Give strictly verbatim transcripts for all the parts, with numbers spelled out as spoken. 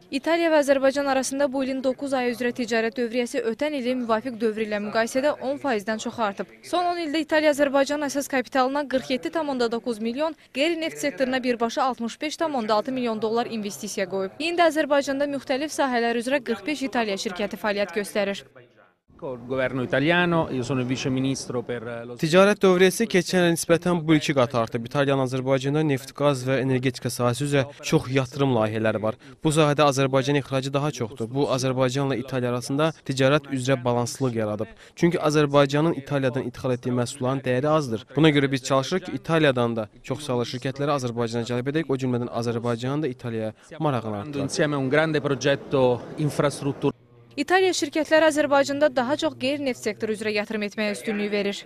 İtaliya və Azərbaycan arasında bu ilin doqquz ayı üzrə ticarət dövriyyəsi ötən ilin müvafiq dövr ilə müqayisədə on faizdən çox artıb. Son on ildə İtaliya-Azərbaycan əsas kapitalına qırx yeddi tam onda doqquz milyon, qeyri-neft sektoruna birbaşa altmış beş tam onda altı milyon dollar investisiya qoyub. İndi Azərbaycanda müxtəlif sahələr üzrə qırx beş İtaliya şirkəti fəaliyyət göstərir. Ticarət dövriyyəsi keçən ilə nisbətən bu iki qat artıb. İtaliyanın Azərbaycanda neft, qaz və energetika sahəsi üzrə çox yatırım layihələri var. Bu sahədə Azərbaycan ixracı daha çoxdur. Bu, Azərbaycanla İtaliya arasında ticarət üzrə balanslıq yaradıb. Çünki Azərbaycanın İtaliyadan ixal etdiyi məhsulların dəyəri azdır. Buna görə biz çalışırıq ki, İtaliyadan da çox saylı şirkətləri Azərbaycana cəlb edək, o cümlədən Azərbaycanın da İtaliyaya marağını artıraq. İtaliya şirkətləri Azərbaycanda daha çox qeyri-neft sektoru üzrə yatırım etməyə üstünlük verir.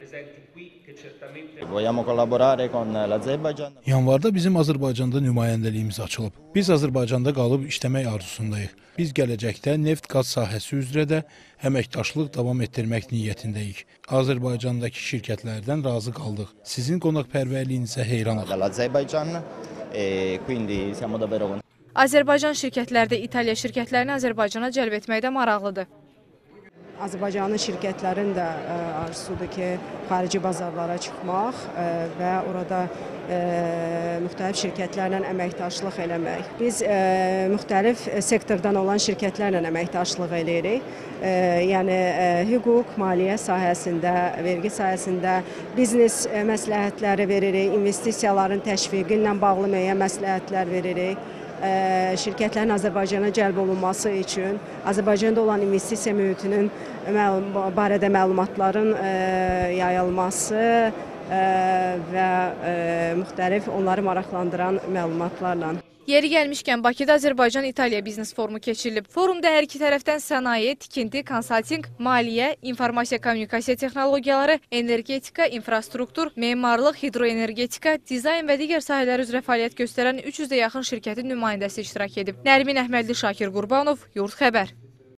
Yanvarda bizim Azərbaycanda nümayəndəliyimiz açılıb. Biz Azərbaycanda qalıb işləmək arzusundayıq. Biz gələcəkdə neft-qaz sahəsi üzrə də əməkdaşlıq davam etdirmək niyyətindəyik. Azərbaycandakı şirkətlərdən razı qaldıq. Sizin qonaqpərvərliyinizə heyranıq. Azərbaycan şirkətləri də İtaliya şirkətlərini Azərbaycana cəlb etməkdə maraqlıdır. Azərbaycanın şirkətlərin də arzusudur ki, xarici bazarlara çıxmaq və orada müxtəlif şirkətlərlə əməkdaşlıq eləmək. Biz müxtəlif sektordan olan şirkətlərlə əməkdaşlıq eləyirik. Yəni, hüquq, maliyyə sahəsində, vergi sahəsində biznes məsləhətləri veririk, investisiyaların təşviqi ilə bağlı müəyyən məsləhətlər veririk. Şirkətlərin Azərbaycana cəlb olunması üçün Azərbaycanda olan investisiya mühitinin barədə məlumatların yayılması və müxtəlif onları maraqlandıran məlumatlarla. Yeri gəlmişkən Bakıda Azərbaycan-İtaliya biznes forumu keçirilib. Forumda hər iki tərəfdən sənaye, tikinti, konsaltinq, maliyyə, informasiya-kommunikasiya texnologiyaları, energetika, infrastruktur, memarlıq, hidroenergetika, dizayn və digər sahələr üzrə fəaliyyət göstərən üç yüzə yaxın şirkətin nümayəndəsi iştirak edib. Nərmin Əhmədli, Şakir Qurbanov, Yurt Xəbər.